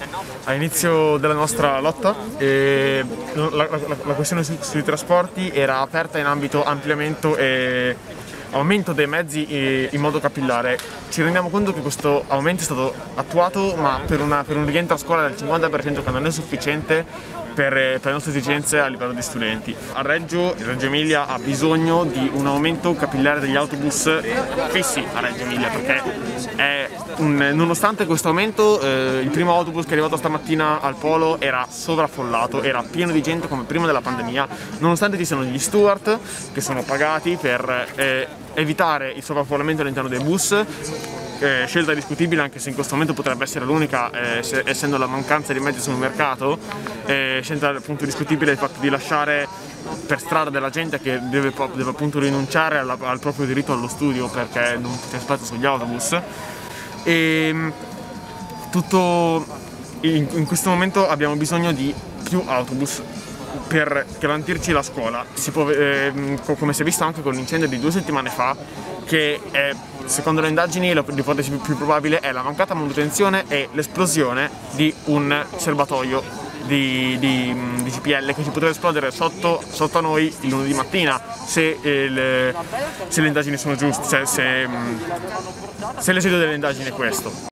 all'inizio della nostra lotta la questione sui trasporti era aperta in ambito ampliamento e aumento dei mezzi in modo capillare. Ci rendiamo conto che questo aumento è stato attuato, ma per un rientro a scuola del 50% che non è sufficiente per le nostre esigenze a livello di studenti. A Reggio Emilia ha bisogno di un aumento capillare degli autobus fissi a Reggio Emilia, perché nonostante questo aumento il primo autobus che è arrivato stamattina al polo era sovraffollato, era pieno di gente come prima della pandemia, nonostante ci siano gli steward che sono pagati per evitare il sovraffollamento all'interno dei bus. Scelta discutibile, anche se in questo momento potrebbe essere l'unica, essendo la mancanza di mezzi sul mercato. Scelta appunto discutibile il fatto di lasciare per strada della gente che deve appunto rinunciare al proprio diritto allo studio perché non c'è spazio sugli autobus. In questo momento abbiamo bisogno di più autobus per garantirci la scuola. Come si è visto anche con l'incendio di 2 settimane fa, che secondo le indagini l'ipotesi più probabile è la mancata manutenzione e l'esplosione di un serbatoio di GPL che ci potrebbe esplodere sotto a noi il lunedì mattina se le indagini sono giuste, se l'esito delle indagini è questo.